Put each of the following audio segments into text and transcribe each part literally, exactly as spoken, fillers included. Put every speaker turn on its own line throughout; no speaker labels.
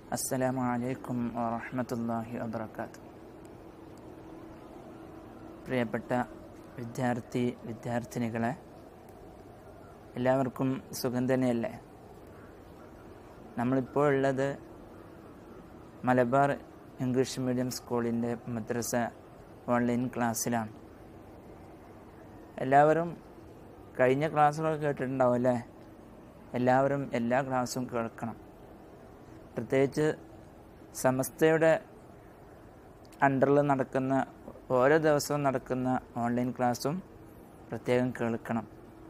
അസ്സലാമു അലൈക്കും വറഹ്മത്തുള്ളാഹി വബറകാതുഹു. പ്രിയപ്പെട്ട വിദ്യാർത്ഥി വിദ്യാർത്ഥിനികളെ, എല്ലാവർക്കും സുഖം തന്നെയല്ലേ? നമ്മളിപ്പോൾ ഉള്ളത് മലബാർ ഇംഗ്ലീഷ് മീഡിയം സ്കൂളിൻ്റെ മദ്രസ ഓൺലൈൻ ക്ലാസ്സിലാണ്. എല്ലാവരും കഴിഞ്ഞ ക്ലാസ്സുകളൊക്കെ കേട്ടിട്ടുണ്ടാവും അല്ലേ? എല്ലാവരും എല്ലാ ക്ലാസ്സും കേൾക്കണം. പ്രത്യേകിച്ച് സമസ്തയുടെ അണ്ടറിൽ നടക്കുന്ന ഓരോ ദിവസവും നടക്കുന്ന ഓൺലൈൻ ക്ലാസ്സും പ്രത്യേകം കേൾക്കണം.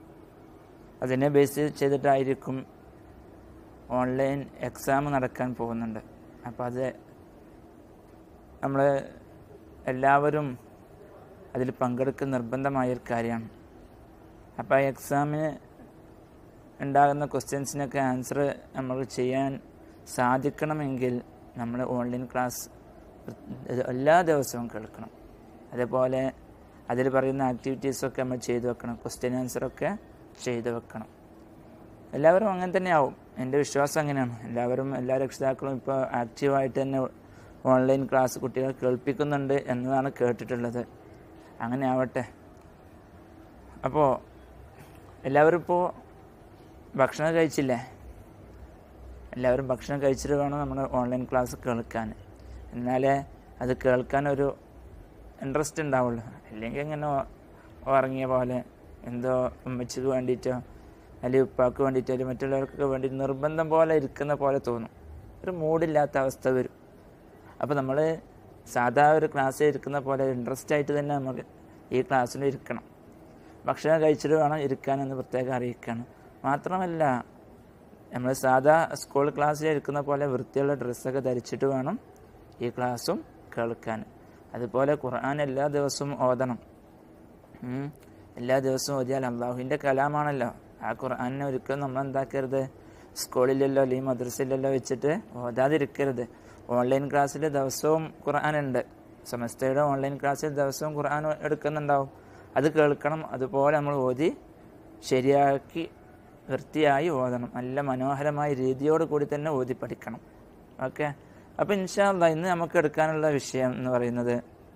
അതിനെ ബേസ് ചെയ്തിട്ടായിരിക്കും ഓൺലൈൻ എക്സാം നടക്കാൻ പോകുന്നുണ്ട്. അപ്പോൾ അത് നമ്മൾ എല്ലാവരും അതിൽ പങ്കെടുക്കുന്ന നിർബന്ധമായൊരു കാര്യമാണ്. അപ്പോൾ ആ എക്സാമിന് ഉണ്ടാകുന്ന ക്വസ്റ്റ്യൻസിനൊക്കെ ആൻസർ നമ്മൾ ചെയ്യാൻ സാധിക്കണമെങ്കിൽ നമ്മൾ ഓൺലൈൻ ക്ലാസ് എല്ലാ ദിവസവും കേൾക്കണം. അതേപോലെ അതിൽ പറയുന്ന ആക്ടിവിറ്റീസൊക്കെ നമ്മൾ ചെയ്തു വെക്കണം. ക്വസ്റ്റ്യൻ ആൻസറൊക്കെ ചെയ്തു വെക്കണം. എല്ലാവരും അങ്ങനെ തന്നെയാവും. എൻ്റെ വിശ്വാസം അങ്ങനെയാണ്. എല്ലാവരും എല്ലാ രക്ഷിതാക്കളും ഇപ്പോൾ ആക്റ്റീവായിട്ട് തന്നെ ഓൺലൈൻ ക്ലാസ് കുട്ടികളെ കേൾപ്പിക്കുന്നുണ്ട് എന്നതാണ് കേട്ടിട്ടുള്ളത്. അങ്ങനെ ആവട്ടെ. അപ്പോൾ എല്ലാവരും ഇപ്പോൾ ഭക്ഷണം കഴിച്ചില്ലേ? എല്ലാവരും ഭക്ഷണം കഴിച്ചിട്ട് വേണം നമ്മൾ ഓൺലൈൻ ക്ലാസ് കേൾക്കാൻ. എന്നാലേ അത് കേൾക്കാനൊരു ഇൻട്രസ്റ്റ് ഉണ്ടാവുള്ളൂ. അല്ലെങ്കിൽ ഇങ്ങനെ ഉറങ്ങിയ പോലെ എന്തോ ഉമ്മച്ചിക്ക് വേണ്ടിയിട്ടോ അല്ലെങ്കിൽ ഉപ്പാക്ക് വേണ്ടിയിട്ടോ അല്ലെങ്കിൽ മറ്റുള്ളവർക്കൊക്കെ വേണ്ടി നിർബന്ധം പോലെ ഇരിക്കുന്ന പോലെ തോന്നും. ഒരു മൂഡില്ലാത്ത അവസ്ഥ വരും. അപ്പോൾ നമ്മൾ സാധാ ഒരു ക്ലാസ്സിൽ ഇരിക്കുന്ന പോലെ ഇൻട്രസ്റ്റ് ആയിട്ട് തന്നെ നമുക്ക് ഈ ക്ലാസ്സിൽ ഇരിക്കണം. ഭക്ഷണം കഴിച്ചിട്ട് വേണം ഇരിക്കാനെന്ന് പ്രത്യേകം അറിയിക്കുകയാണ്. മാത്രമല്ല, നമ്മൾ സാധാ സ്കൂൾ ക്ലാസ്സിൽ ഇരിക്കുന്ന പോലെ വൃത്തിയുള്ള ഡ്രസ്സൊക്കെ ധരിച്ചിട്ട് വേണം ഈ ക്ലാസ്സും കേൾക്കാൻ. അതുപോലെ ഖുർആൻ എല്ലാ ദിവസവും ഓതണം. എല്ലാ ദിവസവും ഓതിയാൽ അള്ളാഹുവിൻ്റെ കലാമാണല്ലോ. ആ ഖുർആനെ ഒരിക്കലും നമ്മൾ എന്താക്കരുത്, സ്കൂളിലല്ലോ അല്ലെങ്കിൽ മദ്രസയിലല്ലോ വെച്ചിട്ട് ഓതാതിരിക്കരുത്. ഓൺലൈൻ ക്ലാസ്സിൽ ദിവസവും ഖുർആനുണ്ട്. സമസ്തയുടെ ഓൺലൈൻ ക്ലാസ്സിൽ ദിവസവും ഖുർആൻ എടുക്കുന്നുണ്ടാവും. അത് കേൾക്കണം. അതുപോലെ നമ്മൾ ഓതി ശരിയാക്കി വൃത്തിയായി ഓതണം. നല്ല മനോഹരമായ രീതിയോട് കൂടി തന്നെ ഓതി പഠിക്കണം. ഓക്കെ. അപ്പോൾ ഇൻഷാ അല്ലാഹ് ഇന്ന് നമുക്ക് എടുക്കാനുള്ള വിഷയം എന്ന് പറയുന്നത്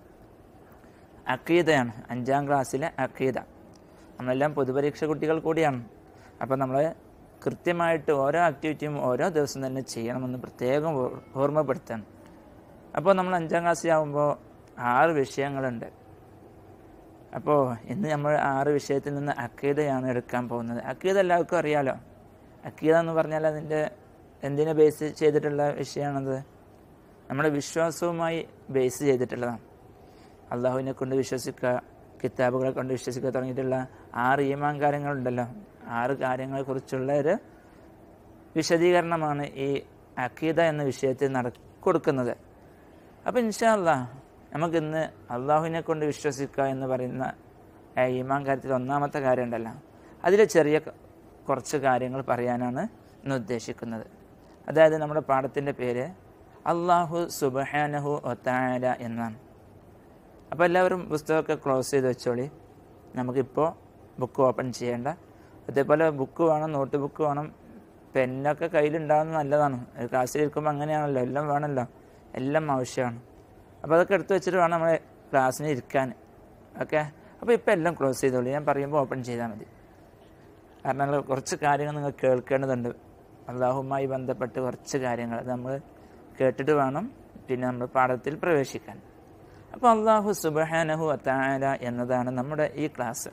അഖീദയാണ്. അഞ്ചാം ക്ലാസ്സിലെ അഖീദ. നമ്മളെല്ലാം പൊതുപരീക്ഷ കുട്ടികൾ കൂടിയാണ്. അപ്പോൾ നമ്മൾ കൃത്യമായിട്ട് ഓരോ ആക്ടിവിറ്റിയും ഓരോ ദിവസം തന്നെ ചെയ്യണമെന്ന് പ്രത്യേകം ഓർമ്മപ്പെടുത്തണം. അപ്പോൾ നമ്മൾ അഞ്ചാം ക്ലാസ്സിലാവുമ്പോൾ ആറ് വിഷയങ്ങളുണ്ട്. അപ്പോൾ ഇന്ന് നമ്മൾ ആറ് വിഷയത്തിൽ നിന്ന് അഖീദയാണ് എടുക്കാൻ പോകുന്നത്. അഖീദ എല്ലാവർക്കും അറിയാലോ. അഖീദ എന്ന് പറഞ്ഞാൽ അതിൻ്റെ എന്തിനെ ബേസ് ചെയ്തിട്ടുള്ള വിഷയമാണത്? നമ്മുടെ വിശ്വാസവുമായി ബേസ് ചെയ്തിട്ടുള്ളതാണ്. അള്ളാഹുവിനെ കൊണ്ട് വിശ്വസിക്കുക, കിതാബുകളെ കൊണ്ട് വിശ്വസിക്കുക തുടങ്ങിയിട്ടുള്ള ആറ് ഈമാൻ കാര്യങ്ങളുണ്ടല്ലോ. ആറ് കാര്യങ്ങളെക്കുറിച്ചുള്ള ഒരു വിശദീകരണമാണ് ഈ അഖീദ എന്ന വിഷയത്തിൽ നട കൊടുക്കുന്നത്. അപ്പോൾ ഇൻഷാ അല്ലാഹ് നമുക്കിന്ന് അള്ളാഹുവിനെ കൊണ്ട് വിശ്വസിക്കുക എന്ന് പറയുന്ന ഈമാൻ കാര്യത്തിൽ ഒന്നാമത്തെ കാര്യം ഉണ്ടല്ലോ, അതിൽ ചെറിയ കുറച്ച് കാര്യങ്ങൾ പറയാനാണ് ഇന്ന് ഉദ്ദേശിക്കുന്നത്. അതായത് നമ്മുടെ പാഠത്തിൻ്റെ പേര് അല്ലാഹു സുബ്ഹാനഹു വ തആല എന്നാണ്. അപ്പോൾ എല്ലാവരും പുസ്തകമൊക്കെ ക്ലോസ് ചെയ്ത് വെച്ചോളി. നമുക്കിപ്പോൾ ബുക്ക് ഓപ്പൺ ചെയ്യേണ്ട. അതേപോലെ ബുക്ക് വേണം, നോട്ട് ബുക്ക് വേണം, പെന്നൊക്കെ കയ്യിലുണ്ടാകുന്നത് നല്ലതാണ്. ക്ലാസ്സിലിരിക്കുമ്പോൾ അങ്ങനെയാണല്ലോ, എല്ലാം വേണമല്ലോ, എല്ലാം ആവശ്യമാണ്. അപ്പോൾ അതൊക്കെ എടുത്ത് വെച്ചിട്ട് വേണം നമ്മൾ ക്ലാസ്സിന് ഇരിക്കാൻ. ഓക്കെ. അപ്പോൾ ഇപ്പോൾ എല്ലാം ക്ലോസ് ചെയ്തോളൂ. ഞാൻ പറയുമ്പോൾ ഓപ്പൺ ചെയ്താൽ മതി. കാരണം കുറച്ച് കാര്യങ്ങൾ നിങ്ങൾ കേൾക്കേണ്ടതുണ്ട്. അള്ളാഹുമായി ബന്ധപ്പെട്ട് കുറച്ച് കാര്യങ്ങൾ അത് നമ്മൾ കേട്ടിട്ട് വേണം പിന്നെ നമ്മൾ പാഠത്തിൽ പ്രവേശിക്കാൻ. അപ്പോൾ അല്ലാഹു സുബ്ഹാനഹു വ തആല എന്നതാണ് നമ്മുടെ ഈ ക്ലാസ്.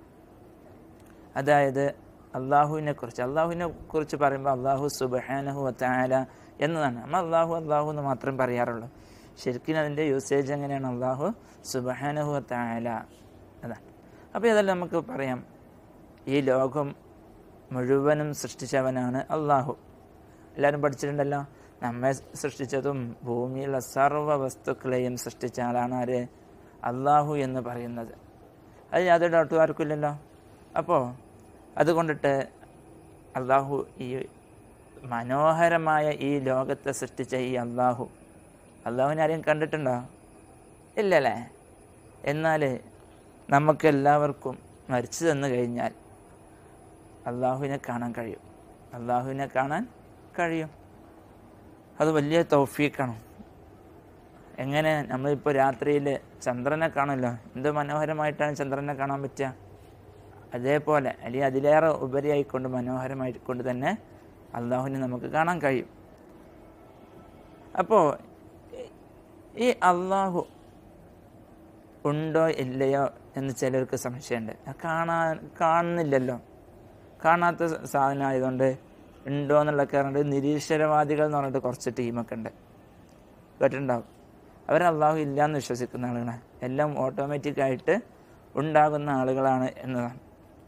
അതായത് അള്ളാഹുവിനെ കുറിച്ച് അള്ളാഹുവിനെ കുറിച്ച് പറയുമ്പോൾ അല്ലാഹു സുബ്ഹാനഹു വ തആല എന്നതാണ്. നമ്മൾ അള്ളാഹു അള്ളാഹു എന്ന് മാത്രം പറയാറുള്ളൂ. ശരിക്കും അതിൻ്റെ യൂസേജ് എങ്ങനെയാണ്? അല്ലാഹു സുബ്ഹാനഹു വ തആല അതാണ്. അപ്പോൾ ഇതെല്ലാം നമുക്ക് പറയാം. ഈ ലോകം മുഴുവനും സൃഷ്ടിച്ചവനാണ് അള്ളാഹു. എല്ലാവരും പഠിച്ചിട്ടുണ്ടല്ലോ. നമ്മെ സൃഷ്ടിച്ചതും ഭൂമിയിലുള്ള സർവ്വ വസ്തുക്കളെയും സൃഷ്ടിച്ച ആളാണ് ആര്? അള്ളാഹു എന്ന് പറയുന്നത്. അത് യാതൊരു ഡൗട്ടും ആർക്കില്ലല്ലോ. അപ്പോൾ അതുകൊണ്ടിട്ട് അള്ളാഹു ഈ മനോഹരമായ ഈ ലോകത്തെ സൃഷ്ടിച്ച ഈ അള്ളാഹു, അള്ളാഹുവിനെ ആരെയും കണ്ടിട്ടുണ്ടോ? ഇല്ലല്ലേ. എന്നാൽ നമുക്കെല്ലാവർക്കും മരിച്ചു തന്നു കഴിഞ്ഞാൽ അള്ളാഹുവിനെ കാണാൻ കഴിയും. അള്ളാഹുവിനെ കാണാൻ കഴിയും. അത് വലിയ തൗഫീഖാണ്. എങ്ങനെ നമ്മളിപ്പോൾ രാത്രിയിൽ ചന്ദ്രനെ കാണുമല്ലോ, എന്ത് മനോഹരമായിട്ടാണ് ചന്ദ്രനെ കാണാൻ പറ്റുക. അതേപോലെ അല്ലെങ്കിൽ അതിലേറെ ഉപരിയായിക്കൊണ്ട് മനോഹരമായിക്കൊണ്ട് തന്നെ അള്ളാഹുവിനെ നമുക്ക് കാണാൻ കഴിയും. അപ്പോൾ ഈ അള്ളാഹു ഉണ്ടോ ഇല്ലയോ എന്ന് ചിലർക്ക് സംശയമുണ്ട്. കാണാൻ കാണുന്നില്ലല്ലോ, കാണാത്ത സാധനമായതുകൊണ്ട് ഉണ്ടോ എന്നുള്ളതൊക്കെ പറഞ്ഞിട്ട് നിരീശ്വരവാദികൾ എന്ന് പറഞ്ഞിട്ട് കുറച്ച് ടീമൊക്കെ ഉണ്ട്, കേട്ടിട്ടുണ്ടാവും. അവർ അള്ളാഹു ഇല്ല എന്ന് വിശ്വസിക്കുന്ന ആളുകളാണ്, എല്ലാം ഓട്ടോമാറ്റിക്കായിട്ട് ഉണ്ടാകുന്ന ആളുകളാണ് എന്നതാണ്.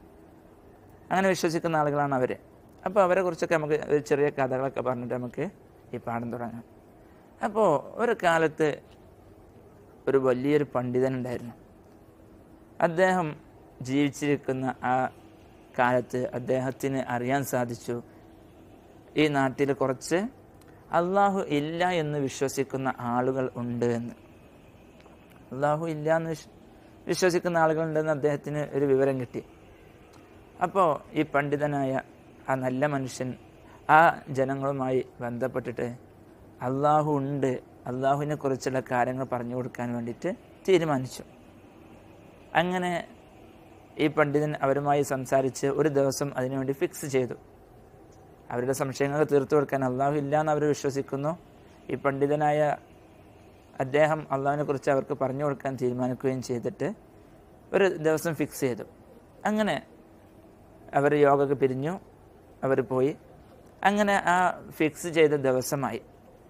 അങ്ങനെ വിശ്വസിക്കുന്ന ആളുകളാണ് അവർ. അപ്പോൾ അവരെ കുറിച്ചൊക്കെ നമുക്ക് ഒരു ചെറിയ കഥകളൊക്കെ പറഞ്ഞിട്ട് നമുക്ക് ഈ പാഠം തുടങ്ങാം. അപ്പോൾ ഒരു കാലത്ത് ഒരു വലിയൊരു പണ്ഡിതനുണ്ടായിരുന്നു. അദ്ദേഹം ജീവിച്ചിരിക്കുന്ന ആ കാലത്ത് അദ്ദേഹത്തിന് അറിയാൻ സാധിച്ചു ഈ നാട്ടിൽ കുറച്ച് അള്ളാഹു ഇല്ല എന്ന് വിശ്വസിക്കുന്ന ആളുകൾ ഉണ്ട് എന്ന്. അള്ളാഹു ഇല്ല എന്ന് വിശ്വസിക്കുന്ന ആളുകളുണ്ടെന്ന് അദ്ദേഹത്തിന് ഒരു വിവരം കിട്ടി. അപ്പോൾ ഈ പണ്ഡിതനായ ആ നല്ല മനുഷ്യൻ ആ ജനങ്ങളുമായി ബന്ധപ്പെട്ടിട്ട് അള്ളാഹു ഉണ്ട്, അള്ളാഹുവിനെ കുറിച്ചുള്ള കാര്യങ്ങൾ പറഞ്ഞു കൊടുക്കാൻ വേണ്ടിയിട്ട് തീരുമാനിച്ചു. അങ്ങനെ ഈ പണ്ഡിതൻ അവരുമായി സംസാരിച്ച് ഒരു ദിവസം അതിനുവേണ്ടി ഫിക്സ് ചെയ്തു. അവരുടെ സംശയങ്ങൾ തീർത്തു കൊടുക്കാൻ അള്ളാഹു ഇല്ല എന്ന് അവർ വിശ്വസിക്കുന്നു. ഈ പണ്ഡിതനായ അദ്ദേഹം അള്ളാഹുവിനെ കുറിച്ച് അവർക്ക് പറഞ്ഞു കൊടുക്കാൻ തീരുമാനിക്കുകയും ചെയ്തിട്ട് ഒരു ദിവസം ഫിക്സ് ചെയ്തു. അങ്ങനെ അവർ യോഗക്ക് പിരിഞ്ഞു, അവർ പോയി. അങ്ങനെ ആ ഫിക്സ് ചെയ്ത ദിവസമായി.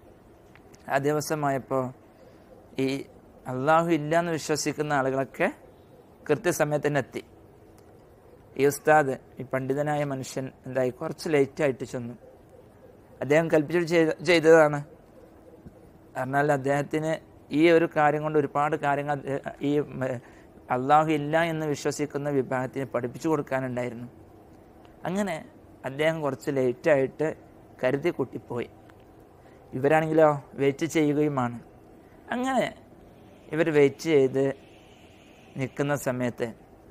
ആ ദിവസമായപ്പോൾ ഈ അള്ളാഹു ഇല്ല എന്ന് വിശ്വസിക്കുന്ന ആളുകളൊക്കെ കൃത്യസമയത്തിന് എത്തി. ഈ ഉസ്താദ്, ഈ പണ്ഡിതനായ മനുഷ്യൻ എന്തായി കുറച്ച് ലേറ്റായിട്ട് ചെന്നു. അദ്ദേഹം കൽപ്പിച്ചിട്ട് ചെയ്ത ചെയ്തതാണ്. എന്നാൽ അദ്ദേഹത്തിന് ഈ ഒരു കാര്യം കൊണ്ട് ഒരുപാട് കാര്യങ്ങൾ ഈ അള്ളാഹു ഇല്ല എന്ന് വിശ്വസിക്കുന്ന വിഭാഗത്തിന് പഠിപ്പിച്ചു കൊടുക്കാനുണ്ടായിരുന്നു. അങ്ങനെ അദ്ദേഹം കുറച്ച് ലേറ്റായിട്ട് കരുതി കൂട്ടിപ്പോയി. ഇവരാണെങ്കിലോ വെയിറ്റ് ചെയ്യുകയുമാണ്. അങ്ങനെ ഇവർ വെയിറ്റ് ചെയ്ത് നിൽക്കുന്ന സമയത്ത്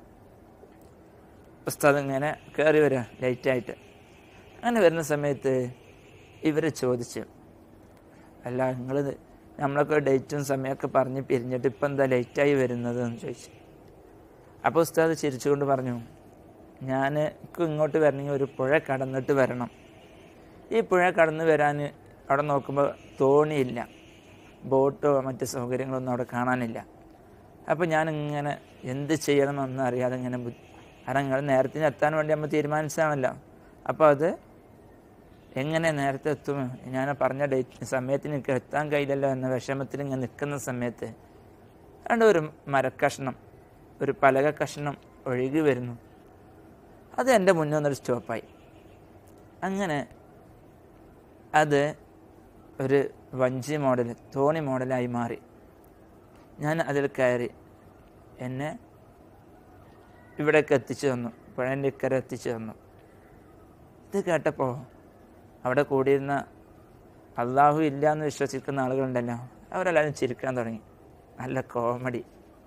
ഉസ്താദ് ഇങ്ങനെ കയറി വരിക ലേറ്റായിട്ട്. അങ്ങനെ വരുന്ന സമയത്ത് ഇവർ ചോദിച്ചു, അല്ല നിങ്ങൾ നമ്മളൊക്കെ ഡേറ്റും സമയമൊക്കെ പറഞ്ഞ് പിരിഞ്ഞിട്ട് ഇപ്പം എന്താ ലേറ്റായി വരുന്നത് എന്ന് ചോദിച്ചു. അപ്പോൾ ഉസ്താദ് ചിരിച്ചുകൊണ്ട് പറഞ്ഞു, ഞാൻ ഇങ്ങോട്ട് വരണമെങ്കിൽ ഒരു പുഴ കടന്നിട്ട് വരണം. ഈ പുഴ കടന്ന് വരാൻ അവിടെ നോക്കുമ്പോൾ തോണിയില്ല, ബോട്ടോ മറ്റ് സൗകര്യങ്ങളൊന്നും അവിടെ കാണാനില്ല. അപ്പോൾ ഞാനിങ്ങനെ എന്ത് ചെയ്യണമെന്ന് അറിയാതെ ഇങ്ങനെ കാരണം നിങ്ങൾ നേരത്തിന് എത്താൻ വേണ്ടി നമ്മൾ തീരുമാനിച്ചതാണല്ലോ. അപ്പോൾ അത് എങ്ങനെ നേരത്തെ എത്തും, ഞാൻ പറഞ്ഞ ഡേറ്റ് സമയത്തിന് എനിക്ക് എത്താൻ കഴിയില്ലല്ലോ എന്ന വിഷമത്തിൽ ഇങ്ങനെ നിൽക്കുന്ന സമയത്ത് അതുകൊണ്ട് ഒരു മരക്കഷ്ണം, ഒരു പലക കഷ്ണം ഒഴുകി വരുന്നു. അത് എൻ്റെ മുന്നിൽ നിന്നൊരു സ്റ്റോപ്പായി. അങ്ങനെ അത് ഒരു വഞ്ചി മോഡൽ, തോണി മോഡലായി മാറി. ഞാൻ അതിൽ കയറി എന്നെ ഇവിടേക്ക് എത്തിച്ചു തന്നു, പുഴൻ്റെ ഇക്കരെ എത്തിച്ചു തന്നു. ഇത് കേട്ടപ്പോൾ അവിടെ കൂടിയിരുന്ന അള്ളാഹു ഇല്ല എന്ന് വിശ്വസിക്കുന്ന ആളുകളുണ്ടല്ലോ, അവരെല്ലാവരും ചിരിക്കാൻ തുടങ്ങി. നല്ല കോമഡി.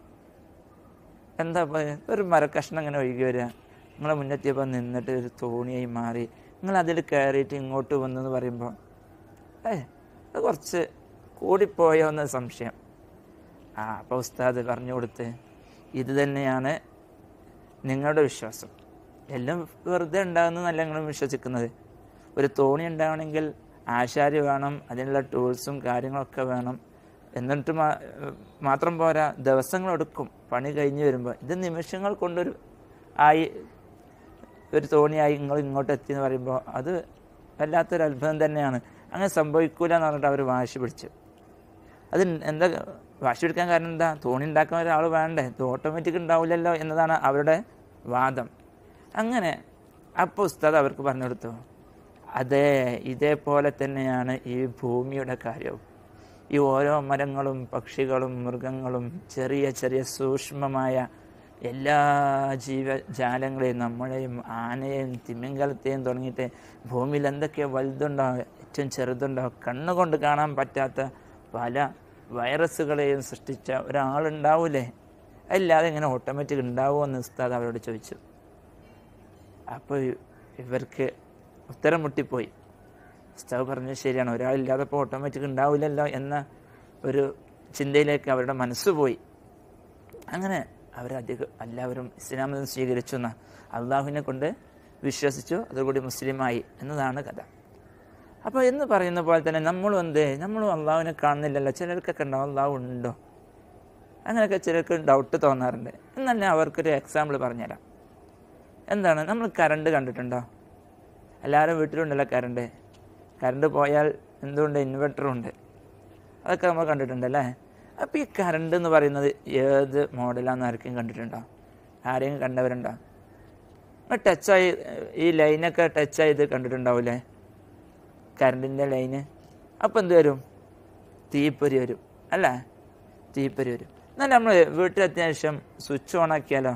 എന്താ ഒരു മരക്കഷ്ണം ഇങ്ങനെ ഒഴുകി വരിക, നിങ്ങളെ മുന്നെത്തിയപ്പോൾ നിന്നിട്ട് ഒരു തോണിയായി മാറി, നിങ്ങൾ അതിൽ കയറിയിട്ട് ഇങ്ങോട്ട് വന്നെന്ന് പറയുമ്പോൾ ഏ അത് കുറച്ച് കൂടിപ്പോയോ എന്ന സംശയം. ആ അപ്പോൾ ഉസ്താദ് പറഞ്ഞു കൊടുത്ത്, ഇത് തന്നെയാണ് നിങ്ങളുടെ വിശ്വാസം, എല്ലാം വെറുതെ ഉണ്ടാകുന്നതല്ല നിങ്ങളും വിശ്വസിക്കുന്നത്. ഒരു തോണി ഉണ്ടാവണമെങ്കിൽ ആശാരി വേണം, അതിനുള്ള ടൂൾസും കാര്യങ്ങളൊക്കെ വേണം. എന്നിട്ട് മാത്രം പോരാ, ദിവസങ്ങളെടുക്കും പണി കഴിഞ്ഞ് വരുമ്പോൾ. ഇത് നിമിഷങ്ങൾ കൊണ്ടൊരു ആയി ഒരു തോണിയായി നിങ്ങൾ ഇങ്ങോട്ട് എത്തി എന്ന് പറയുമ്പോൾ അത് വല്ലാത്തൊരു അത്ഭുതം തന്നെയാണ്. അങ്ങനെ സംഭവിക്കൂല എന്ന് പറഞ്ഞിട്ട് അവർ വാശി പിടിച്ചു. അത് എന്താ വാശി പിടിക്കാൻ കാരണം എന്താ, തോണി ഉണ്ടാക്കാൻ ഒരാൾ വേണ്ടേ, ഇത് ഓട്ടോമാറ്റിക് ഉണ്ടാവില്ലല്ലോ എന്നതാണ് അവരുടെ വാദം. അങ്ങനെ അപ്പോൾ ഉസ്താദ് അവർക്ക് പറഞ്ഞു കൊടുത്തു, അതെ ഇതേപോലെ തന്നെയാണ് ഈ ഭൂമിയുടെ കാര്യവും. ഈ ഓരോ മരങ്ങളും പക്ഷികളും മൃഗങ്ങളും ചെറിയ ചെറിയ സൂക്ഷ്മമായ എല്ലാ ജീവജാലങ്ങളെയും, നമ്മളെയും ആനയെയും തിമിംഗലത്തെയും തുടങ്ങിയിട്ട് ഭൂമിയിൽ എന്തൊക്കെ വലുതുണ്ടോ ഏറ്റവും ചെറുതുണ്ടോ കണ്ണുകൊണ്ട് കാണാൻ പറ്റാത്ത പല വൈറസുകളെയും സൃഷ്ടിച്ച ഒരാളുണ്ടാവൂലേ, അല്ലാതെ ഇങ്ങനെ ഓട്ടോമാറ്റിക് ഉണ്ടാവുമോ എന്ന് ഉസ്താദ് അവരോട് ചോദിച്ചു. അപ്പോൾ ഇവർക്ക് ഉത്തരം മുട്ടിപ്പോയി. ഉസ്താദ് പറഞ്ഞത് ശരിയാണ്, ഒരാളില്ലാതപ്പോൾ ഓട്ടോമാറ്റിക് ഉണ്ടാവില്ലല്ലോ എന്ന ഒരു ചിന്തയിലേക്ക് അവരുടെ മനസ്സ് പോയി. അങ്ങനെ അവരധികം എല്ലാവരും ഇസ്ലാം മതം സ്വീകരിച്ചു എന്ന അള്ളാഹുവിനെ കൊണ്ട് വിശ്വസിച്ചു, അതുകൂടി മുസ്ലിമായി എന്നതാണ് കഥ. അപ്പോൾ എന്ന് പറയുന്ന പോലെ തന്നെ നമ്മളും എന്ത് നമ്മളും അള്ളാഹുവിനെ കാണുന്നില്ലല്ലോ. ചിലർക്കൊക്കെ ഉണ്ടാവും അള്ളാഹു ഉണ്ടോ, അങ്ങനെയൊക്കെ ചിലർക്ക് ഡൗട്ട് തോന്നാറുണ്ട്. എന്നല്ല അവർക്കൊരു എക്സാമ്പിൾ പറഞ്ഞുതരാം. എന്താണ്, നമ്മൾ കറണ്ട് കണ്ടിട്ടുണ്ടോ? എല്ലാവരും വീട്ടിലുണ്ടല്ലോ കറണ്ട്. കറണ്ട് പോയാൽ എന്തുകൊണ്ട് ഇൻവെർട്ടറുണ്ട്, അതൊക്കെ നമ്മൾ കണ്ടിട്ടുണ്ടല്ലേ. അപ്പോൾ ഈ കറണ്ട് എന്ന് പറയുന്നത് ഏത് മോഡലാണെന്ന് ആർക്കും കണ്ടിട്ടുണ്ടോ? ആരെയും കണ്ടവരുണ്ടോ? ടച്ചായി ഈ ലൈനൊക്കെ ടച്ച് ചെയ്ത് കണ്ടിട്ടുണ്ടാവില്ലേ, കറണ്ടിൻ്റെ ലൈന്. അപ്പോൾ എന്ത് വരും? തീപ്പൊരി വരും അല്ലേ, തീപ്പൊരി വരും. എന്നാൽ നമ്മൾ വീട്ടിലെത്തിയ ശേഷം സ്വിച്ച് ഓൺ ആക്കിയാലോ,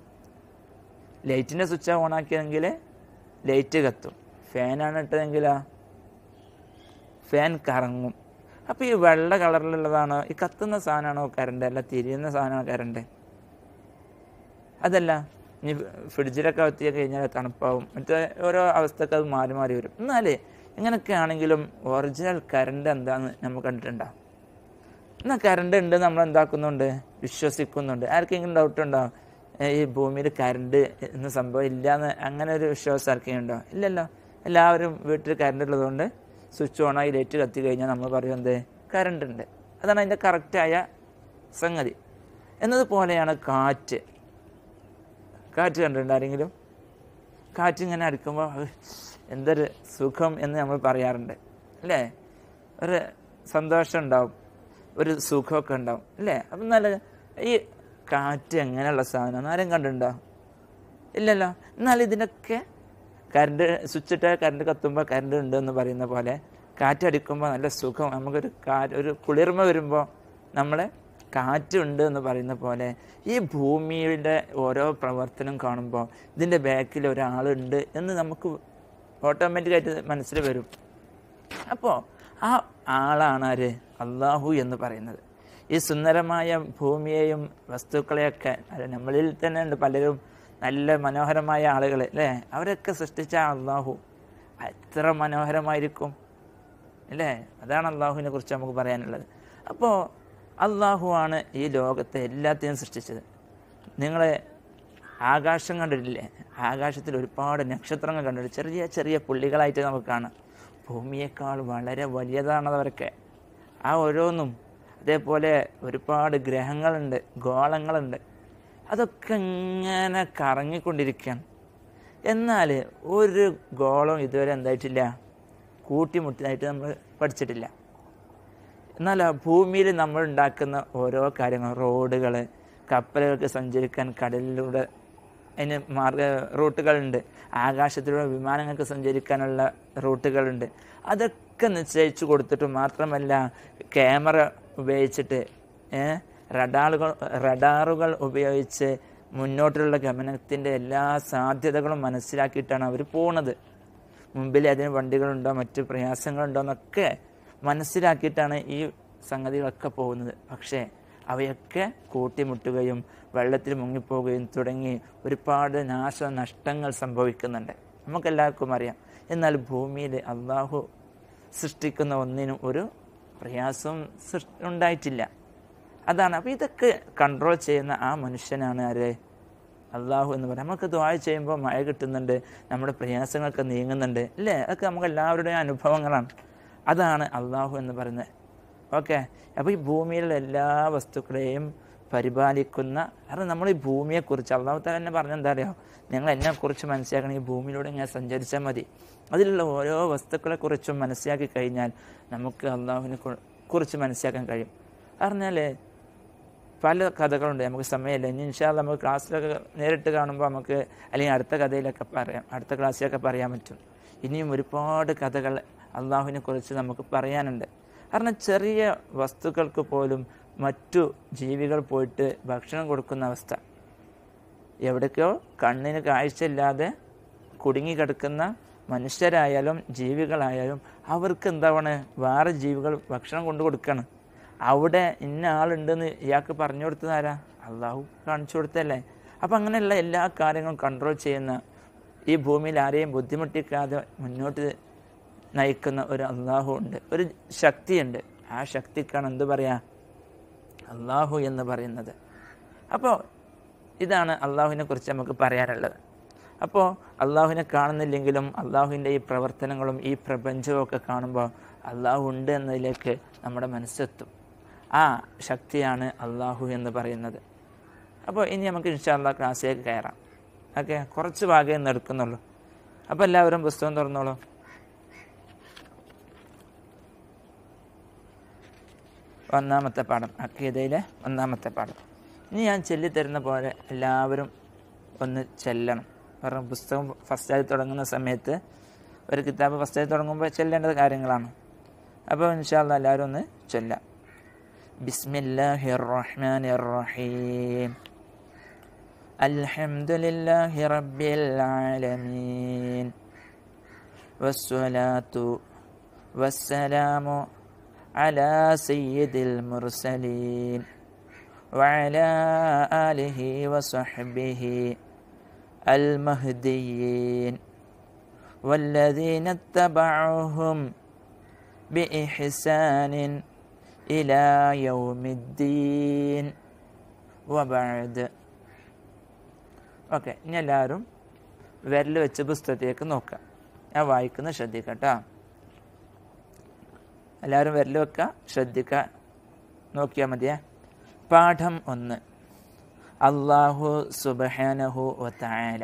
ലൈറ്റിൻ്റെ സ്വിച്ച് ഓൺ ആക്കിയതെങ്കിൽ ലൈറ്റ് കത്തും. ഫാനാണ് ഇട്ടതെങ്കിലോ ഫാൻ കറങ്ങും. അപ്പോൾ ഈ വെള്ള കളറിലുള്ളതാണോ ഈ കത്തുന്ന സാധനമാണോ കറണ്ട്, അല്ല തിരിയുന്ന സാധനമാണോ കറണ്ട്? അതല്ല, ഇനി ഫ്രിഡ്ജിലൊക്കെ എത്തി കഴിഞ്ഞാൽ തണുപ്പാവും, മറ്റേ ഓരോ അവസ്ഥക്ക് അത് മാറി മാറി വരും. എന്നാലേ ഇങ്ങനെയൊക്കെ ആണെങ്കിലും ഒറിജിനൽ കറണ്ട് എന്താണെന്ന് നമ്മൾ കണ്ടിട്ടുണ്ടോ? എന്നാൽ കറണ്ട് ഉണ്ട് നമ്മൾ എന്താക്കുന്നുണ്ട്, വിശ്വസിക്കുന്നുണ്ട്. ആർക്കെങ്കിലും ഡൗട്ട് ഉണ്ടോ ഈ ഭൂമിയിൽ കറണ്ട് എന്ന സംഭവം ഇല്ലയെന്ന്? അങ്ങനെ ഒരു വിശ്വാസം ആർക്കെങ്കിലും ഉണ്ടോ? ഇല്ലല്ലോ. എല്ലാവരും വീട്ടിൽ കറണ്ട് ഉള്ളതുകൊണ്ട് സ്വിച്ച് ഓണായി ലൈറ്റ് കത്തി കഴിഞ്ഞാൽ നമ്മൾ പറയും എന്ത്, കറണ്ട് ഉണ്ട്. അതാണ് അതിൻ്റെ കറക്റ്റായ സംഗതി. എന്നതുപോലെയാണ് കാറ്റ്. കാറ്റ് കണ്ടിട്ടുണ്ട് ആരെങ്കിലും? കാറ്റ് ഇങ്ങനെ അടിക്കുമ്പോൾ എന്തൊരു സുഖം എന്ന് നമ്മൾ പറയാറുണ്ട് അല്ലേ. ഒരു സന്തോഷം ഉണ്ടാവും, ഒരു സുഖമൊക്കെ ഉണ്ടാവും അല്ലേ. അപ്പം നല്ല ഈ കാറ്റ് എങ്ങനെയുള്ള സാധനം ആരും കണ്ടിട്ടുണ്ടോ? ഇല്ലല്ലോ. എന്നാൽ ഇതിനൊക്കെ കറണ്ട് സ്വിച്ചിട്ട് കറണ്ട് കത്തുമ്പോൾ കറണ്ട് ഉണ്ട് എന്ന് പറയുന്ന പോലെ കാറ്റടിക്കുമ്പോൾ നല്ല സുഖം, നമുക്കൊരു കാ ഒരു കുളിർമ വരുമ്പോൾ നമ്മൾ കാറ്റുണ്ട് എന്ന് പറയുന്ന പോലെ ഈ ഭൂമിയുടെ ഓരോ പ്രവർത്തനം കാണുമ്പോൾ ഇതിൻ്റെ ബാക്കിൽ ഒരാളുണ്ട് എന്ന് നമുക്ക് ഓട്ടോമാറ്റിക്കായിട്ട് മനസ്സിൽ വരും. അപ്പോൾ ആ ആളാണ് ആര്? അള്ളാഹു എന്ന് പറയുന്നത്. ഈ സുന്ദരമായ ഭൂമിയെയും വസ്തുക്കളെയൊക്കെ നമ്മളിൽ തന്നെ ഉണ്ട് പലരും നല്ല മനോഹരമായ ആളുകൾ അല്ലേ, അവരൊക്കെ സൃഷ്ടിച്ച അള്ളാഹു എത്ര മനോഹരമായിരിക്കും അല്ലേ. അതാണ് അള്ളാഹുവിനെ കുറിച്ച് നമുക്ക് പറയാനുള്ളത്. അപ്പോൾ അള്ളാഹു ആണ് ഈ ലോകത്തെ എല്ലാത്തിനും സൃഷ്ടിച്ചത്. നിങ്ങൾ ആകാശം കണ്ടിട്ടില്ലേ? ആകാശത്തിൽ ഒരുപാട് നക്ഷത്രങ്ങൾ കണ്ടിട്ട് ചെറിയ ചെറിയ പുള്ളികളായിട്ട് നമുക്ക് കാണാം. ഭൂമിയേക്കാൾ വളരെ വലിയതാണവരൊക്കെ ആ ഓരോന്നും. അതേപോലെ ഒരുപാട് ഗ്രഹങ്ങളുണ്ട്, ഗോളങ്ങളുണ്ട്, അതൊക്കെ ഇങ്ങനെ കറങ്ങിക്കൊണ്ടിരിക്കുകയാണ്. എന്നാൽ ഒരു ഗോളം ഇതുവരെ എന്തായിട്ടില്ല, കൂട്ടിമുട്ടിനായിട്ട് നമ്മൾ പഠിച്ചിട്ടില്ല. എന്നാൽ ഭൂമിയിൽ നമ്മൾ ഉണ്ടാക്കുന്ന ഓരോ കാര്യങ്ങൾ, റോഡുകൾ, കപ്പലുകൾക്ക് സഞ്ചരിക്കാൻ കടലിലൂടെ അതിന് മാർഗ റൂട്ടുകളുണ്ട്, ആകാശത്തിലൂടെ വിമാനങ്ങൾക്ക് സഞ്ചരിക്കാനുള്ള റൂട്ടുകളുണ്ട്. അതൊക്കെ നിശ്ചയിച്ചു കൊടുത്തിട്ട് മാത്രമല്ല ക്യാമറ ഉപയോഗിച്ചിട്ട് റഡാറുകൾ റഡാറുകൾ ഉപയോഗിച്ച് മുന്നോട്ടുള്ള ഗമനത്തിൻ്റെ എല്ലാ സാധ്യതകളും മനസ്സിലാക്കിയിട്ടാണ് അവർ പോകുന്നത്. മുമ്പിൽ അതിന് വണ്ടികളുണ്ടോ മറ്റു പ്രയാസങ്ങളുണ്ടോ എന്നൊക്കെ മനസ്സിലാക്കിയിട്ടാണ് ഈ സംഗതികളൊക്കെ പോകുന്നത്. പക്ഷേ അവയൊക്കെ കൂട്ടിമുട്ടുകയും വെള്ളത്തിൽ മുങ്ങിപ്പോവുകയും തുടങ്ങി ഒരുപാട് നാശനഷ്ടങ്ങൾ സംഭവിക്കുന്നുണ്ട്, നമുക്കെല്ലാവർക്കും അറിയാം. എന്നാൽ ഭൂമിയിൽ അള്ളാഹു സൃഷ്ടിക്കുന്ന ഒന്നിനും ഒരു പ്രയാസവും സൃഷ്ടി ഉണ്ടായിട്ടില്ല. അതാണ്. അപ്പോൾ ഇതൊക്കെ കൺട്രോൾ ചെയ്യുന്ന ആ മനുഷ്യനാണ് ആര്? അള്ളാഹു എന്ന് പറയാം. നമുക്ക് ദുആ ചെയ്യുമ്പോൾ മഴ കിട്ടുന്നുണ്ട്, നമ്മുടെ പ്രയാസങ്ങളൊക്കെ നീങ്ങുന്നുണ്ട് അല്ലേ. അതൊക്കെ നമുക്ക് എല്ലാവരുടെയും അനുഭവങ്ങളാണ്. അതാണ് അള്ളാഹു എന്ന് പറയുന്നത്. ഓക്കെ. അപ്പോൾ ഈ ഭൂമിയിലുള്ള എല്ലാ വസ്തുക്കളെയും പരിപാലിക്കുന്ന, കാരണം നമ്മൾ ഈ ഭൂമിയെക്കുറിച്ച് അള്ളാഹു തആല തന്നെ പറഞ്ഞ എന്താ അറിയോ, നിങ്ങൾ എന്നെക്കുറിച്ച് മനസ്സിലാക്കണം, ഈ ഭൂമിയിലൂടെ ഇങ്ങനെ സഞ്ചരിച്ചാൽ മതി. അതിലുള്ള ഓരോ വസ്തുക്കളെക്കുറിച്ചും മനസ്സിലാക്കി കഴിഞ്ഞാൽ നമുക്ക് അള്ളാഹുവിനെ കുറിച്ച് മനസ്സിലാക്കാൻ കഴിയും. പറഞ്ഞാൽ പല കഥകളുണ്ട്, നമുക്ക് സമയമില്ല. ഇനി ഇൻഷാ അല്ലാഹ് നമുക്ക് ക്ലാസ്സിലൊക്കെ നേരിട്ട് കാണുമ്പോൾ നമുക്ക്, അല്ലെങ്കിൽ അടുത്ത കഥയിലൊക്കെ പറയാം, അടുത്ത ക്ലാസ്സിലൊക്കെ പറയാൻ പറ്റും. ഇനിയും ഒരുപാട് കഥകൾ അള്ളാഹുവിനെ കുറിച്ച് നമുക്ക് പറയാനുണ്ട്. കാരണം ചെറിയ വസ്തുക്കൾക്ക് പോലും മറ്റു ജീവികൾ പോയിട്ട് ഭക്ഷണം കൊടുക്കുന്ന അവസ്ഥ, എവിടേക്കോ കണ്ണിന് കാഴ്ചയില്ലാതെ കുടുങ്ങിക്കിടക്കുന്ന മനുഷ്യരായാലും ജീവികളായാലും അവർക്ക് എന്താണ് വേറെ ജീവികൾ ഭക്ഷണം കൊണ്ടു കൊടുക്കുകയാണ്. അവിടെ ഇന്ന ആളുണ്ടെന്ന് ഇയാൾക്ക് പറഞ്ഞു കൊടുത്തതാരാ? അള്ളാഹു കാണിച്ചു കൊടുത്തല്ലേ. അപ്പം അങ്ങനെയുള്ള എല്ലാ കാര്യങ്ങളും കൺട്രോൾ ചെയ്യുന്ന, ഈ ഭൂമിയിൽ ആരെയും ബുദ്ധിമുട്ടിക്കാതെ മുന്നോട്ട് നയിക്കുന്ന ഒരു അള്ളാഹു ഉണ്ട്, ഒരു ശക്തിയുണ്ട്. ആ ശക്തിക്കാണ് എന്ത് പറയുക, അള്ളാഹു എന്ന് പറയുന്നത്. അപ്പോൾ ഇതാണ് അള്ളാഹുവിനെ കുറിച്ച് നമുക്ക് പറയാനുള്ളത്. അപ്പോൾ അള്ളാഹുവിനെ കാണുന്നില്ലെങ്കിലും അള്ളാഹുവിൻ്റെ ഈ പ്രവർത്തനങ്ങളും ഈ പ്രപഞ്ചവും ഒക്കെ കാണുമ്പോൾ അള്ളാഹു ഉണ്ട് എന്നതിലേക്ക് നമ്മുടെ മനസ്സെത്തും. ആ ശക്തിയാണ് അള്ളാഹു എന്ന് പറയുന്നത്. അപ്പോൾ ഇനി നമുക്ക് ഇൻഷാ അല്ലാഹ് ക്ലാസ്സിലേക്ക് കയറാം. ഓക്കെ, കുറച്ച് ഭാഗമേ ഇന്ന് എടുക്കുന്നുള്ളൂ. അപ്പോൾ എല്ലാവരും പുസ്തകം തുറന്നോളൂ. ഒന്നാമത്തെ പാഠം, അഖീദയിലെ ഒന്നാമത്തെ പാഠം. ഇനി ഞാൻ ചൊല്ലിത്തരുന്ന പോലെ എല്ലാവരും ഒന്ന് ചെല്ലണം. കാരണം പുസ്തകം ഫസ്റ്റായി തുടങ്ങുന്ന സമയത്ത്, ഒരു കിതാബ് ഫസ്റ്റായി തുടങ്ങുമ്പോൾ ചെല്ലേണ്ട കാര്യങ്ങളാണ്. അപ്പോൾ ഇൻഷാ അല്ലാഹ് എല്ലാവരും ഒന്ന് ചൊല്ലാം. ബിസ്മില്ലാഹിർ റഹ്മാനിർ റഹീം. അൽഹംദുലില്ലാഹി റബ്ബിൽ ആലമീൻ. വസ്സലാത്തു വസ്സലാമു അലാ സയ്യിദിൽ മുർസലീൻ വഅലാ ആലിഹി വസഹ്ബിഹി المهديين والذين اتبعوهم بإحسان إلى يوم الدين وبعد. ഓക്കെ, ഇനി എല്ലാവരും വിരൽ വെച്ച് പുസ്തകത്തേക്ക് നോക്കാം. ഞാൻ വായിക്കുന്ന ശ്രദ്ധിക്കട്ടോ. എല്ലാവരും വിരൽ വെക്കുക, ശ്രദ്ധിക്കുക, നോക്കിയാൽ മതിയേ. പാഠം ഒന്ന്. അല്ലാഹു സുബ്ഹാനഹു വതആല.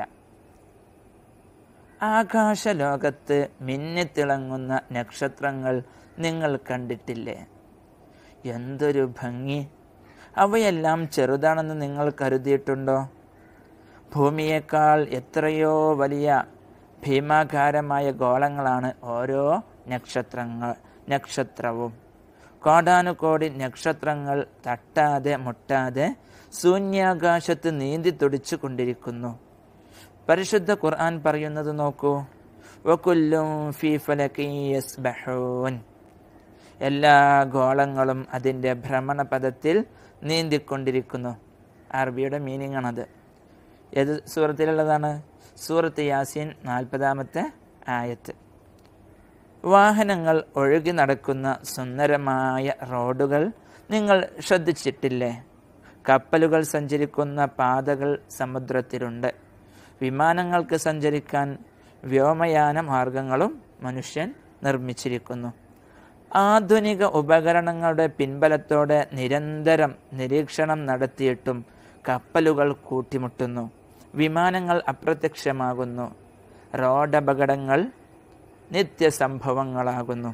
ആകാശലോകത്ത് മിന്നിത്തിളങ്ങുന്ന നക്ഷത്രങ്ങൾ നിങ്ങൾ കണ്ടിട്ടില്ലേ? എന്തൊരു ഭംഗി! അവയെല്ലാം ചെറുതാണെന്ന് നിങ്ങൾ കരുതിയിട്ടുണ്ടോ? ഭൂമിയേക്കാൾ എത്രയോ വലിയ ഭീമാകാരമായ ഗോളങ്ങളാണ് ഓരോ നക്ഷത്രങ്ങൾ നക്ഷത്രവും. കോടാനുകോടി നക്ഷത്രങ്ങൾ തട്ടാതെ മുട്ടാതെ ശൂന്യാകാശത്ത് നീന്തി തുടിച്ചു കൊണ്ടിരിക്കുന്നു. പരിശുദ്ധ ഖുർആൻ പറയുന്നത് നോക്കൂ. വകുല്ലും ഫീ ഫലകിൻ യസ്ബഹൂൻ. എല്ലാ ഗോളങ്ങളും അതിൻ്റെ ഭ്രമണപഥത്തിൽ നീന്തിക്കൊണ്ടിരിക്കുന്നു. അറബിയുടെ മീനിങ് ആണത്. ഏത് സൂറത്തിലുള്ളതാണ്? സൂറത്ത് യാസീൻ നാൽപ്പതാമത്തെ ആയത്ത്. വാഹനങ്ങൾ ഒഴുകി നടക്കുന്ന സുന്ദരമായ റോഡുകൾ നിങ്ങൾ ശ്രദ്ധിച്ചിട്ടില്ലേ? കപ്പലുകൾ സഞ്ചരിക്കുന്ന പാതകൾ സമുദ്രത്തിലുണ്ട്. വിമാനങ്ങൾക്ക് സഞ്ചരിക്കാൻ വ്യോമയാന മാർഗങ്ങളും മനുഷ്യൻ നിർമ്മിച്ചിരിക്കുന്നു. ആധുനിക ഉപകരണങ്ങളുടെ പിൻബലത്തോടെ നിരന്തരം നിരീക്ഷണം നടത്തിയിട്ടും കപ്പലുകൾ കൂട്ടിമുട്ടുന്നു, വിമാനങ്ങൾ അപ്രത്യക്ഷമാകുന്നു, റോഡപകടങ്ങൾ നിത്യസംഭവങ്ങളാകുന്നു.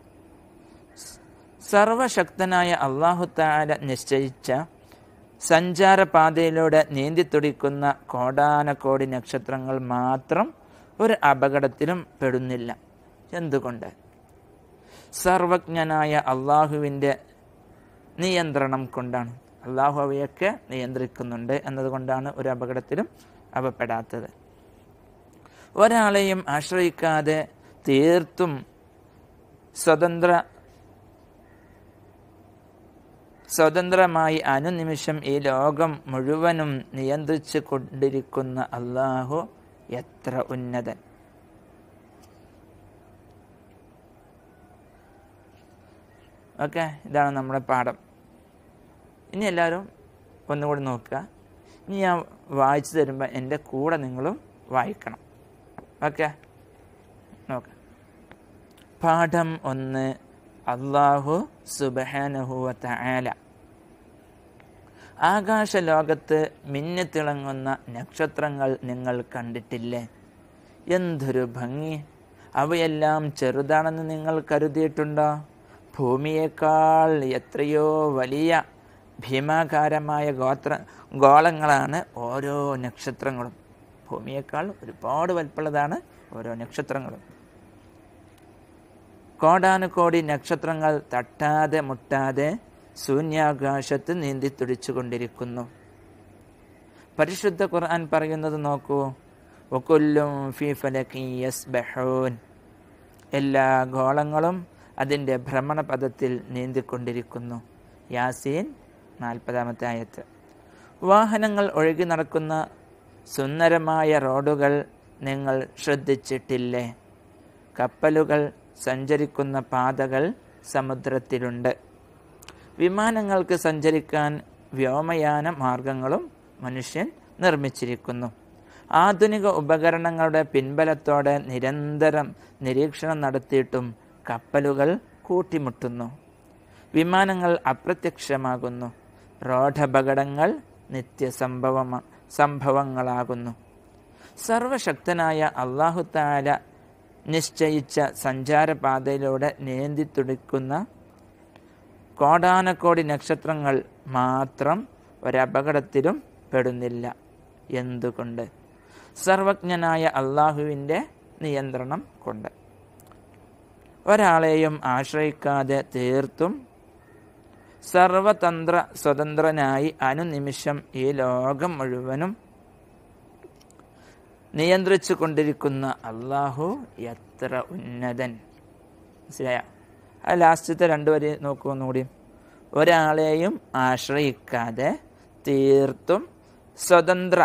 സർവശക്തനായ അല്ലാഹു തആല നിശ്ചയിച്ച സഞ്ചാരപാതയിലൂടെ നീന്തിത്തുടിക്കുന്ന കോടാനകോടി നക്ഷത്രങ്ങൾ മാത്രം ഒരു അപകടത്തിലും പെടുന്നില്ല. എന്തുകൊണ്ട്? സർവജ്ഞനായ അള്ളാഹുവിൻ്റെ നിയന്ത്രണം കൊണ്ടാണ്. അള്ളാഹു അവയൊക്കെ നിയന്ത്രിക്കുന്നുണ്ട് എന്നതുകൊണ്ടാണ് ഒരു അപകടത്തിലും അവപ്പെടാത്തത്. ഒരാളെയും ആശ്രയിക്കാതെ തീർത്തും സ്വതന്ത്ര സ്വതന്ത്രമായി അനുനിമിഷം ഈ ലോകം മുഴുവനും നിയന്ത്രിച്ചു കൊണ്ടിരിക്കുന്ന അള്ളാഹു എത്ര ഉന്നതൻ! ഓക്കെ, ഇതാണ് നമ്മുടെ പാഠം. ഇനി എല്ലാവരും ഒന്നുകൂടി നോക്കുക. ഇനി ഞാൻ വായിച്ചു തരുമ്പോൾ എൻ്റെ കൂടെ നിങ്ങളും വായിക്കണം. ഓക്കെ, നോക്കാം. പാഠം ഒന്ന്. അല്ലാഹു സുബ്ഹാനഹു വതആല. ആകാശലോകത്ത് മിന്നിത്തിളങ്ങുന്ന നക്ഷത്രങ്ങൾ നിങ്ങൾ കണ്ടിട്ടില്ലേ? എന്തൊരു ഭംഗി! അവയെല്ലാം ചെറുതാണെന്ന് നിങ്ങൾ കരുതിയിട്ടുണ്ടോ? ഭൂമിയേക്കാൾ എത്രയോ വലിയ ഭീമാകാരമായ ഗോത്ര ഗോളങ്ങളാണ് ഓരോ നക്ഷത്രങ്ങളും. ഭൂമിയേക്കാൾ ഒരുപാട് വലുപ്പമുള്ളതാണ് ഓരോ നക്ഷത്രങ്ങളും. കോടാനുകോടി നക്ഷത്രങ്ങൾ തട്ടാതെ മുട്ടാതെ ശൂന്യാകാശത്ത് നീന്തി തുടിച്ചു കൊണ്ടിരിക്കുന്നു. പരിശുദ്ധ ഖുർആൻ പറയുന്നത് നോക്കൂ. വകുല്ലും ഫീ ഫലകിൻ യസ്ബഹൂൻ. എല്ലാ ഗോളങ്ങളും അതിൻ്റെ ഭ്രമണപഥത്തിൽ നീന്തിക്കൊണ്ടിരിക്കുന്നു. യാസീൻ നാൽപ്പതാമത്തെ ആയത്ത്. വാഹനങ്ങൾ ഒഴുകി നടക്കുന്ന സുന്ദരമായ റോഡുകൾ നിങ്ങൾ ശ്രദ്ധിച്ചിട്ടില്ലേ? കപ്പലുകൾ സഞ്ചരിക്കുന്ന പാതകൾ സമുദ്രത്തിലുണ്ട്. വിമാനങ്ങൾക്ക് സഞ്ചരിക്കാൻ വ്യോമയാന മാർഗങ്ങളും മനുഷ്യൻ നിർമ്മിച്ചിരിക്കുന്നു. ആധുനിക ഉപകരണങ്ങളുടെ പിൻബലത്തോടെ നിരന്തരം നിരീക്ഷണം നടത്തിയിട്ടും കപ്പലുകൾ കൂട്ടിമുട്ടുന്നു. വിമാനങ്ങൾ അപ്രത്യക്ഷമാകുന്നു. റോഡപകടങ്ങൾ നിത്യസംഭവ സംഭവങ്ങളാകുന്നു. സർവശക്തനായ അല്ലാഹു തആല നിശ്ചയിച്ച സഞ്ചാരപാതയിലൂടെ നീന്തിത്തുടിക്കുന്ന കോടാനക്കോടി നക്ഷത്രങ്ങൾ മാത്രം ഒരപകടത്തിലും പെടുന്നില്ല. എന്തുകൊണ്ട്? സർവജ്ഞനായ അല്ലാഹുവിൻ്റെ നിയന്ത്രണം കൊണ്ട്. ഒരാളെയും ആശ്രയിക്കാതെ തീർത്തും സർവതന്ത്ര സ്വതന്ത്രനായി അനുനിമിഷം ഈ ലോകം മുഴുവനും നിയന്ത്രിച്ചു കൊണ്ടിരിക്കുന്ന അല്ലാഹു എത്ര ഉന്നതൻ. മനസ്സിലായ? ആ ലാസ്റ്റത്തെ രണ്ടു വരി നോക്കൂ ഒന്നുകൂടി. ഒരാളെയും ആശ്രയിക്കാതെ തീർത്തും സ്വതന്ത്ര,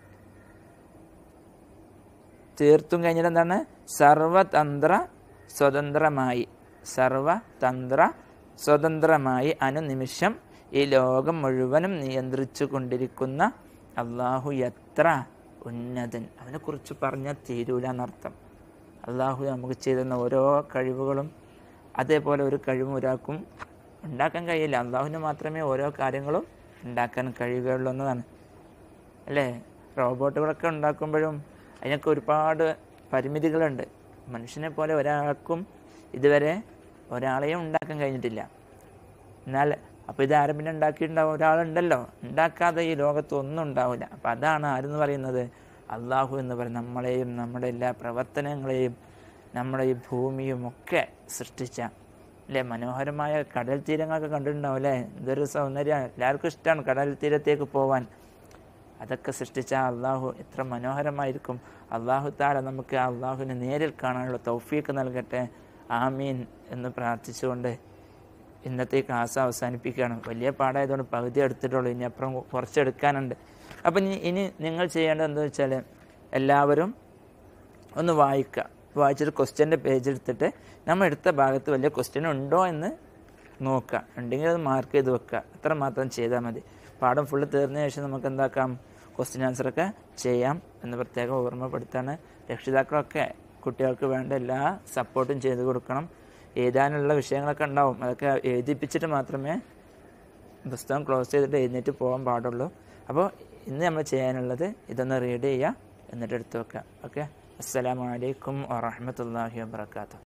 തീർത്തും കഴിഞ്ഞിട്ട് എന്താണ്? സർവതന്ത്ര സ്വതന്ത്രമായി, സർവതന്ത്ര സ്വതന്ത്രമായി അനുനിമിഷം ഈ ലോകം മുഴുവനും നിയന്ത്രിച്ചു കൊണ്ടിരിക്കുന്ന അല്ലാഹു എത്ര ഉന്നതൻ. അവനെക്കുറിച്ച് പറഞ്ഞാൽ തീരൂല എന്നർത്ഥം. അല്ലാഹു നമുക്ക് ചെയ്തുന്ന ഓരോ കഴിവുകളും അതേപോലെ ഒരു കഴിവും ഒരാൾക്കും ഉണ്ടാക്കാൻ കഴിയില്ല. അല്ലാഹുവിന് മാത്രമേ ഓരോ കാര്യങ്ങളും ഉണ്ടാക്കാൻ കഴിയുകയുള്ളൂ എന്നതാണ്, അല്ലേ? റോബോട്ടുകളൊക്കെ ഉണ്ടാക്കുമ്പോഴും അതിനൊക്കെ ഒരുപാട് പരിമിതികളുണ്ട്. മനുഷ്യനെ പോലെ ഒരാൾക്കും ഇതുവരെ ഒരാളെയും ഉണ്ടാക്കാൻ കഴിഞ്ഞിട്ടില്ല. എന്നാൽ അപ്പോൾ ഇത് ആരും പിന്നെ ഉണ്ടാക്കിയിട്ടുണ്ടാവും? ഒരാളുണ്ടല്ലോ. ഉണ്ടാക്കാതെ ഈ ലോകത്ത് ഒന്നും ഉണ്ടാവില്ല. അപ്പം അതാണ് ആരെന്ന് പറയുന്നത്? അല്ലാഹു എന്ന് പറയുന്നത്. നമ്മളെയും നമ്മുടെ എല്ലാ പ്രവർത്തനങ്ങളെയും നമ്മുടെ ഈ ഭൂമിയും ഒക്കെ സൃഷ്ടിച്ച, അല്ലേ? മനോഹരമായ കടൽ തീരങ്ങളൊക്കെ കണ്ടിട്ടുണ്ടാവും, അല്ലേ? ഇതൊരു സൗന്ദര്യം, എല്ലാവർക്കും ഇഷ്ടമാണ് കടൽ തീരത്തേക്ക് പോവാൻ. അതൊക്കെ സൃഷ്ടിച്ച അല്ലാഹു എത്ര മനോഹരമായിരിക്കും. അല്ലാഹു തആല നമുക്ക് ആ അല്ലാഹുവിനെ നേരിൽ കാണാനുള്ള തൗഫീഖ് നൽകട്ടെ. ആമീൻ എന്ന് പ്രാർത്ഥിച്ചുകൊണ്ട് ഇന്നത്തെ ക്ലാസ് അവസാനിപ്പിക്കുകയാണ്. വലിയ പാഠമായതുകൊണ്ട് പകുതി എടുത്തിട്ടുള്ളൂ, ഇനി അപ്പുറം കുറച്ചെടുക്കാനുണ്ട്. അപ്പം ഇനി ഇനി നിങ്ങൾ ചെയ്യേണ്ടത് എന്താ വെച്ചാൽ, എല്ലാവരും ഒന്ന് വായിക്കുക. വായിച്ചിട്ട് ക്വസ്റ്റ്യൻ്റെ പേജ് എടുത്തിട്ട് നമ്മൾ എടുത്ത ഭാഗത്ത് വലിയ ക്വസ്റ്റ്യൻ ഉണ്ടോ എന്ന് നോക്കുക. ഉണ്ടെങ്കിൽ അത് മാർക്ക് ചെയ്ത് വെക്കുക. അത്ര മാത്രം ചെയ്താൽ മതി. പാഠം ഫുള്ള് തീർന്നതിന് ശേഷം നമുക്ക് എന്താക്കാം? ക്വസ്റ്റ്യൻ ആൻസറൊക്കെ ചെയ്യാം എന്ന് പ്രത്യേകം ഓർമ്മപ്പെടുത്താണ്. രക്ഷിതാക്കളൊക്കെ കുട്ടികൾക്ക് വേണ്ട എല്ലാ സപ്പോർട്ടും ചെയ്ത് കൊടുക്കണം. എഴുതാനുള്ള വിഷയങ്ങളൊക്കെ ഉണ്ടാവും, അതൊക്കെ എഴുതിപ്പിച്ചിട്ട് മാത്രമേ പുസ്തകം ക്ലോസ് ചെയ്തിട്ട് എഴുന്നേറ്റ് പോകാൻ പാടുള്ളൂ. അപ്പോൾ ഇന്ന് നമ്മൾ ചെയ്യാനുള്ളത് ഇതൊന്ന് റീഡ് ചെയ്യുക, എന്നിട്ട് എടുത്ത് വെക്കുക. ഓക്കെ. അസ്സലാമു അലൈക്കും വറഹ്മത്തുള്ളാഹി വബറകാതുഹു.